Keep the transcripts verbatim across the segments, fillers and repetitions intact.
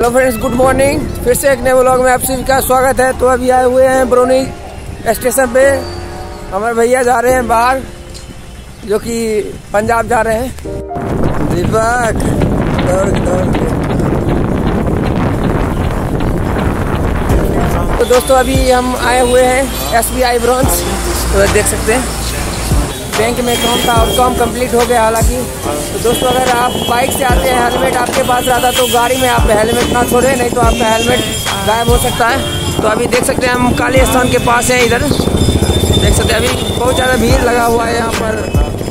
Hello friends, good morning. फिर से एक नए व्लॉग में आप सभी का स्वागत है। तो अभी आए हुए हैं बरौनी स्टेशन पे। हमारे भैया जा रहे हैं बाहर, जो कि पंजाब जा रहे हैं। दीपक दौड़ दौड़ के। तो दोस्तों अभी हम आए हुए हैं एस बी आई ब्रांच। तो देख सकते हैं बैंक में काम था और काम कंप्लीट हो गया। हालांकि तो दोस्तों अगर आप बाइक से आते हैं, हेलमेट आपके पास रहता तो गाड़ी में आप हेलमेट ना छोड़े, नहीं तो आपका हेलमेट गायब हो सकता है। तो अभी देख सकते हैं हम काली स्थान के पास हैं। इधर देख सकते हैं अभी बहुत ज़्यादा भीड़ लगा हुआ है। यहाँ पर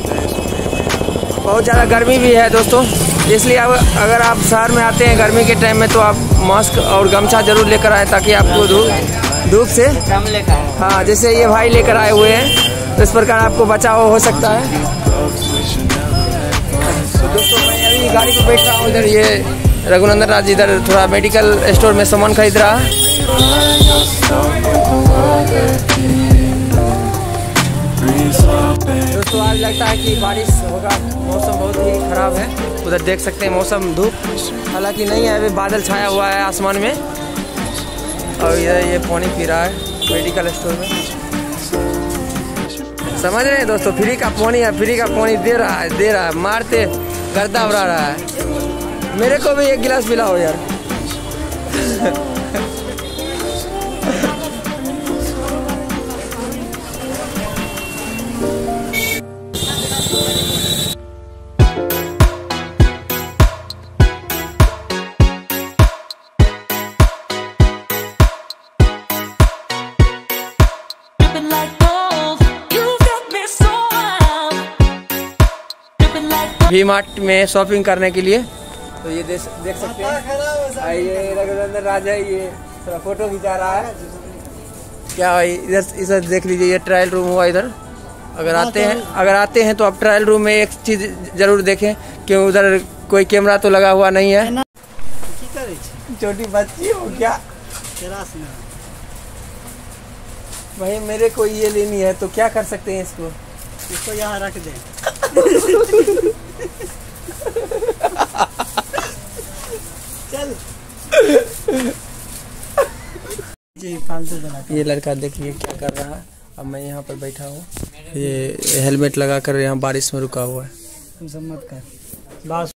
बहुत ज़्यादा गर्मी भी है दोस्तों, इसलिए अगर आप शहर में आते हैं गर्मी के टाइम में तो आप मास्क और गमछा जरूर लेकर आए, ताकि आपको धूप धूप से हाँ जैसे ये भाई लेकर आए हुए हैं, तो इस प्रकार आपको बचाव हो सकता है। तो दोस्तों मैं अभी गाड़ी पे बैठ रहा हूँ। इधर ये रघुनंदन राज इधर थोड़ा मेडिकल स्टोर में सामान खरीद रहा है। दोस्तों आज लगता है कि बारिश होगा, मौसम बहुत ही खराब है। उधर देख सकते हैं मौसम धूप हालांकि नहीं है, अभी बादल छाया हुआ है आसमान में। और इधर ये पानी पी रहा है मेडिकल स्टोर में, समझ रहे हैं दोस्तों। फ्री का पानी है, फ्री का पानी दे रहा है दे रहा है मारते गर्दा उड़ा रहा है। मेरे को भी एक गिलास पिलाओ यार। वी मार्ट में शॉपिंग करने के लिए। तो ये देख देख सकते हैं ये रघुनंदन राज है, ये थोड़ा फोटो खिंचा रहा है। क्या भाई इधर इधर देख लीजिए, ये ट्रायल रूम हुआ इधर। अगर आते हैं अगर आते हैं तो आप ट्रायल रूम में एक चीज जरूर देखें कि उधर कोई कैमरा तो लगा हुआ नहीं है। छोटी बच्ची हो क्या भाई, मेरे को ये लेनी है तो क्या कर सकते हैं इसको इसको यहाँ रख दें। चल जी फालतू बना। ये लड़का देखिए क्या कर रहा है। अब मैं यहाँ पर बैठा हूँ, ये हेलमेट लगा कर यहाँ बारिश में रुका हुआ है। तुम सब मत कर।